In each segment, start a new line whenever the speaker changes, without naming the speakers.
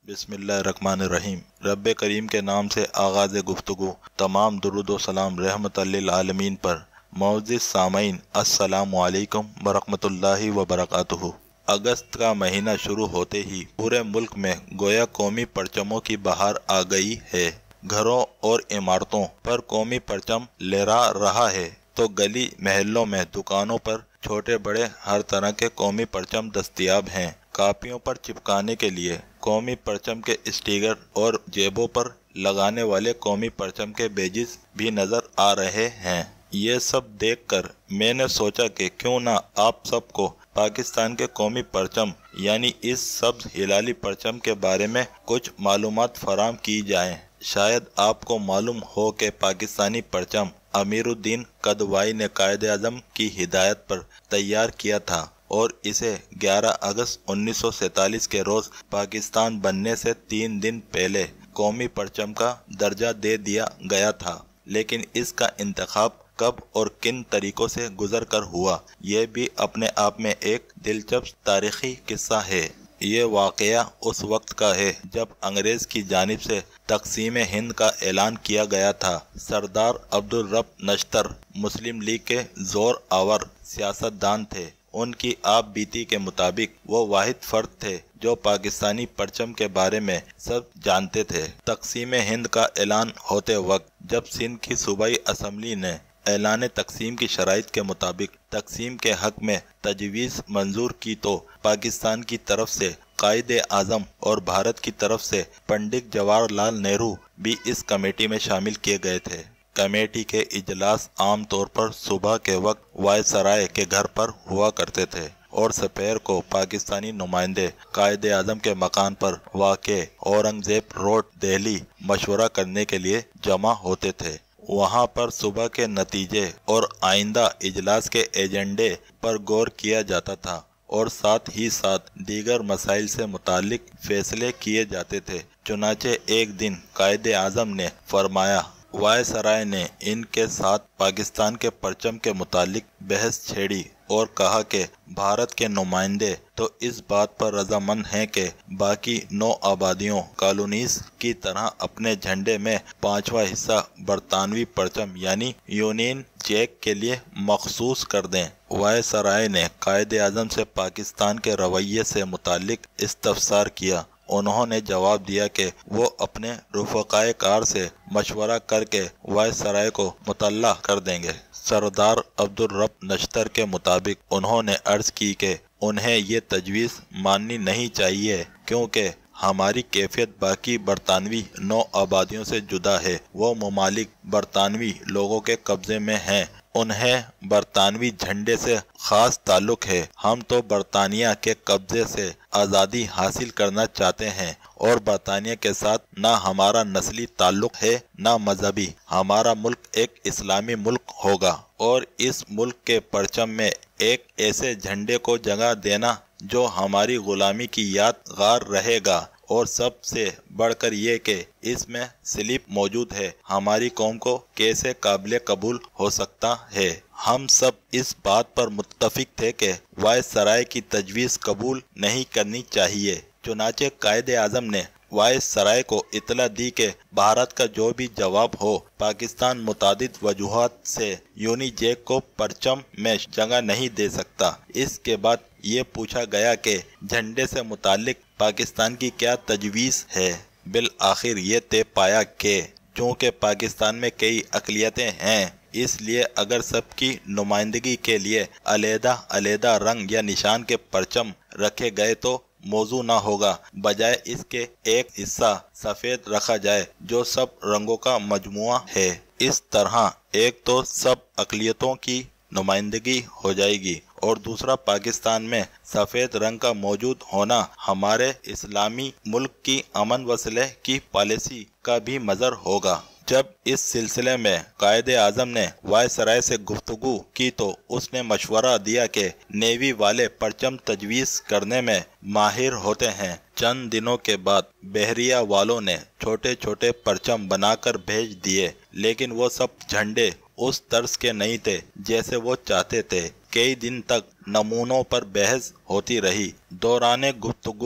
बिस्मिल्लाहिर्रहमानिर्रहीम। रब करीम के नाम से आगाज़ गुफ्तगू। तमाम दुरूद व सलाम रहमतल लिल आलमीन पर। मौजिज़ सामईन, अस्सलामु अलैकुम वरहमतुल्लाहि वबरकातुहू। अगस्त का महीना शुरू होते ही पूरे मुल्क में गोया कौमी परचमों की बहार आ गई है। घरों और इमारतों पर कौमी परचम लहरा रहा है तो गली महलों में, दुकानों पर छोटे बड़े हर तरह के कौमी परचम दस्तयाब हैं। कापियों पर चिपकाने के लिए कौमी परचम के स्टिकर और जेबों पर लगाने वाले कौमी परचम के बेजिस भी नजर आ रहे हैं। ये सब देखकर मैंने सोचा कि क्यों ना आप सबको पाकिस्तान के कौमी परचम यानी इस सब्ज हिलाली परचम के बारे में कुछ मालूमात फराम की जाएं। शायद आपको मालूम हो कि पाकिस्तानी परचम अमीरुद्दीन कदवाई ने कायद-ए-आज़म की हिदायत पर तैयार किया था और इसे 11 अगस्त 1947 के रोज़ पाकिस्तान बनने से 3 दिन पहले कौमी परचम का दर्जा दे दिया गया था। लेकिन इसका इंतखाब कब और किन तरीकों से गुजर कर हुआ, यह भी अपने आप में एक दिलचस्प तारीखी किस्सा है। ये वाक़या उस वक्त का है जब अंग्रेज़ की जानिब से तक़सीम हिंद का ऐलान किया गया था। सरदार अब्दुल रब नश्तर मुस्लिम लीग के ज़ोर आवर सियासतदान थे। उनकी आप बीती के मुताबिक वो वाहिद फ़र्द थे जो पाकिस्तानी परचम के बारे में सब जानते थे। तक़सीम हिंद का ऐलान होते वक्त जब सिंध की सूबाई असम्बली ने ऐलान तक़सीम की शराइत के मुताबिक तक़सीम के हक़ में तजवीज़ मंजूर की तो पाकिस्तान की तरफ से कायद-ए-आज़म और भारत की तरफ से पंडित जवाहरलाल नेहरू भी इस कमेटी में शामिल किए गए थे। कमेटी के इजलास आम तौर पर सुबह के वक्त वायसराय के घर पर हुआ करते थे और दोपहर को पाकिस्तानी नुमाइंदे कायद-ए-आज़म के मकान पर वाक़े औरंगज़ेब रोड दिल्ली मशवरा करने के लिए जमा होते थे। वहाँ पर सुबह के नतीजे और आइंदा इजलास के एजेंडे पर गौर किया जाता था और साथ ही साथ दीगर मसाइल से मुतालिक फैसले किए जाते थे। चुनाचे एक दिन कायद-ए-आज़म ने फरमाया, वायसराय ने इनके साथ पाकिस्तान के परचम के मुतालिक बहस छेड़ी और कहा कि भारत के नुमाइंदे तो इस बात पर रजामंद हैं कि बाकी 9 आबादियों कॉलोनीज की तरह अपने झंडे में 5वां हिस्सा बरतानवी परचम यानी यूनियन जैक के लिए मखसूस कर दें। वायसराय ने कायद-ए-आज़म से पाकिस्तान के रवैये से मुतालिक इस्तफसार किया। उन्होंने जवाब दिया कि वो अपने रुफ़क़ाए कार से मशवरा करके वायसराय को मुतल्ला कर देंगे। सरदार अब्दुल रब नश्तर के मुताबिक उन्होंने अर्ज़ की कि उन्हें ये तजवीज़ माननी नहीं चाहिए क्योंकि हमारी कैफियत बाकी बरतानवी 9 आबादियों से जुदा है। वो ममालिक बरतानवी लोगों के कब्ज़े में हैं। उन्हें बरतानवी झंडे से ख़ास ताल्लुक़ है। हम तो बरतानिया के कब्ज़े से आज़ादी हासिल करना चाहते हैं और बरतानिया के साथ ना हमारा नस्ली ताल्लुक़ है ना मजहबी। हमारा मुल्क एक इस्लामी मुल्क होगा और इस मुल्क के परचम में एक ऐसे झंडे को जगह देना जो हमारी ग़ुलामी की यादगार रहेगा और सबसे बढ़कर ये कि इसमें स्लिप मौजूद है, हमारी कौम को कैसे काबिल कबूल हो सकता है। हम सब इस बात पर मुत्तफिक थे कि वायसराय की तजवीज़ कबूल नहीं करनी चाहिए। चुनाचे कायद-ए-आज़म ने वायसराय को इतला दी कि भारत का जो भी जवाब हो, पाकिस्तान मुतादिद वजूहात से यूनी जैक को परचम में जगह नहीं दे सकता। इसके बाद ये पूछा गया कि झंडे से मुतालिक पाकिस्तान की क्या तजवीज़ है। बिल आखिर ये तय पाया कि चूँकि पाकिस्तान में कई अक़लियतें हैं, इसलिए अगर सबकी नुमाइंदगी के लिए अलहदा रंग या निशान के परचम रखे गए तो मौजू ना होगा। बजाय इसके एक हिस्सा सफ़ेद रखा जाए जो सब रंगों का मजमुआ है। इस तरह एक तो सब अक़लियतों की नुमाइंदगी हो जाएगी और दूसरा पाकिस्तान में सफ़ेद रंग का मौजूद होना हमारे इस्लामी मुल्क की अमन व सलह की पॉलिसी का भी मज़र होगा। जब इस सिलसिले में कायद-ए-आज़म ने वायसराय से गुफ्तगू की तो उसने मशवरा दिया कि नेवी वाले परचम तजवीज़ करने में माहिर होते हैं। चंद दिनों के बाद बहरिया वालों ने छोटे छोटे परचम बनाकर भेज दिए, लेकिन वो सब झंडे उस तर्ज के नहीं थे जैसे वो चाहते थे। कई दिन तक नमूनों पर बहस होती रही। दौरान गुफ्तगू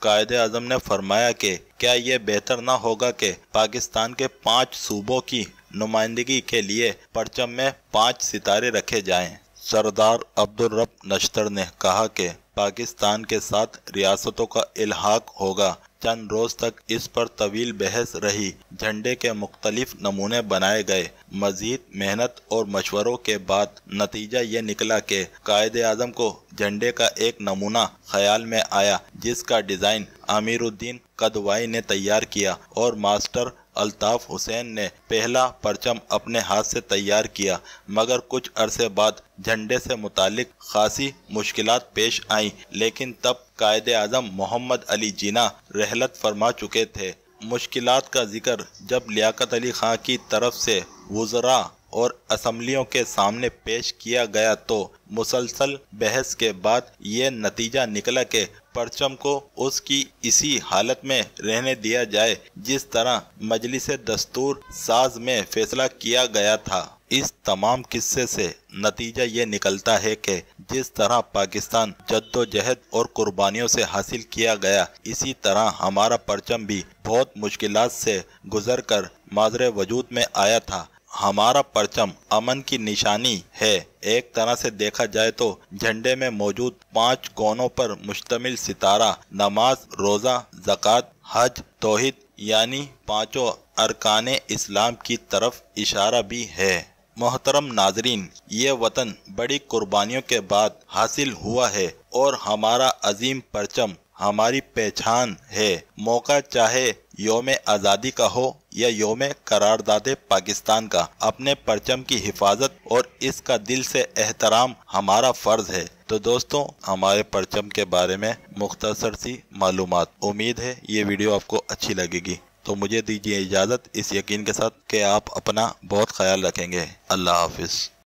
قائد اعظم نے فرمایا کہ کیا یہ بہتر نہ ہوگا کہ پاکستان کے 5 صوبوں کی نمائندگی کے لیے پرچم میں 5 ستارے رکھے جائیں۔ سردار عبدالرب نشتر نے کہا کہ پاکستان کے ساتھ ریاستوں کا الحاق ہوگا۔ چند روز تک اس پر طویل بحث رہی۔ جھنڈے کے مختلف نمونے بنائے گئے۔ مزید محنت اور مشوروں کے بعد نتیجہ یہ نکلا کہ قائد اعظم کو جھنڈے کا ایک نمونہ خیال میں آیا، جس کا ڈیزائن امیر الدین قدوائی نے تیار کیا اور ماسٹر الطاف حسین نے پہلا پرچم اپنے ہاتھ سے تیار کیا، مگر کچھ عرصے بعد جھنڈے سے متعلق خاصی مشکلات پیش آئیں، لیکن تب قائد اعظم محمد علی جناح رحلت فرما چکے تھے۔ مشکلات کا ذکر جب لیاقت علی خان کی طرف سے وزراء اور اسمبلیوں کے سامنے پیش کیا گیا تو مسلسل بحث کے بعد یہ نتیجہ نکلا کہ پرچم کو اس کی اسی حالت میں رہنے دیا جائے جس طرح مجلس دستور ساز میں فیصلہ کیا گیا تھا۔ اس تمام قصے سے نتیجہ یہ نکلتا ہے کہ جس طرح پاکستان جدوجہد اور قربانیوں سے حاصل کیا گیا، اسی طرح ہمارا پرچم بھی بہت مشکلات سے گزر کر ماضر وجود میں آیا تھا۔ ہمارا پرچم امن کی نشانی ہے۔ ایک طرح سے دیکھا جائے تو جھنڈے میں موجود 5 کونوں پر مشتمل ستارہ نماز، روزہ، زکوٰۃ، حج، توحید یعنی 5 ارکان اسلام کی طرف اشارہ بھی ہے۔ محترم ناظرین، یہ وطن بڑی قربانیوں کے بعد حاصل ہوا ہے اور ہمارا عظیم پرچم ہماری پہچان ہے۔ موقع چاہے یوم آزادی کا ہو یا یوم قرارداد پاکستان کا، اپنے پرچم کی حفاظت اور اس کا دل سے احترام ہمارا فرض ہے۔ تو دوستوں، ہمارے پرچم کے بارے میں مختصر سی معلومات۔ امید ہے یہ ویڈیو آپ کو اچھی لگے گی، تو مجھے دیجیے اجازت اس یقین کے ساتھ کہ آپ اپنا بہت خیال رکھیں گے۔ اللہ حافظ۔